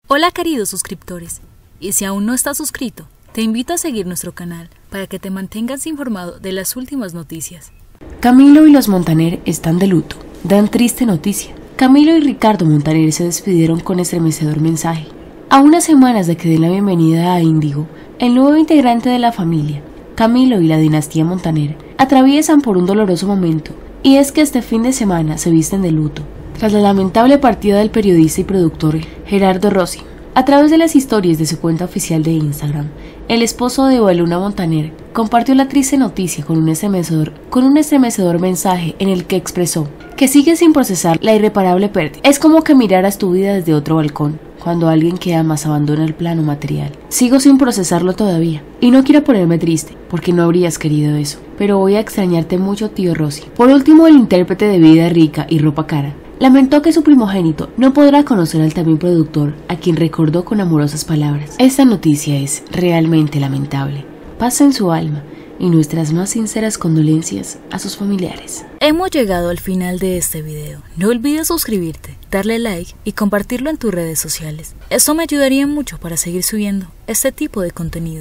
Hola queridos suscriptores, y si aún no estás suscrito, te invito a seguir nuestro canal para que te mantengas informado de las últimas noticias. Camilo y los Montaner están de luto, dan triste noticia. Camilo y Ricardo Montaner se despidieron con estremecedor mensaje. A unas semanas de que den la bienvenida a Índigo, el nuevo integrante de la familia, Camilo y la dinastía Montaner atraviesan por un doloroso momento, y es que este fin de semana se visten de luto, tras la lamentable partida del periodista y productor Gerardo Rossi. A través de las historias de su cuenta oficial de Instagram, el esposo de Evaluna Montaner compartió la triste noticia con un estremecedor mensaje en el que expresó que sigue sin procesar la irreparable pérdida. Es como que miraras tu vida desde otro balcón, cuando alguien que amas abandona el plano material. Sigo sin procesarlo todavía, y no quiero ponerme triste, porque no habrías querido eso, pero voy a extrañarte mucho, tío Rossi. Por último, el intérprete de Vida Rica y Ropa Cara lamentó que su primogénito no podrá conocer al también productor, a quien recordó con amorosas palabras. Esta noticia es realmente lamentable. Paz en su alma y nuestras más sinceras condolencias a sus familiares. Hemos llegado al final de este video. No olvides suscribirte, darle like y compartirlo en tus redes sociales. Esto me ayudaría mucho para seguir subiendo este tipo de contenido.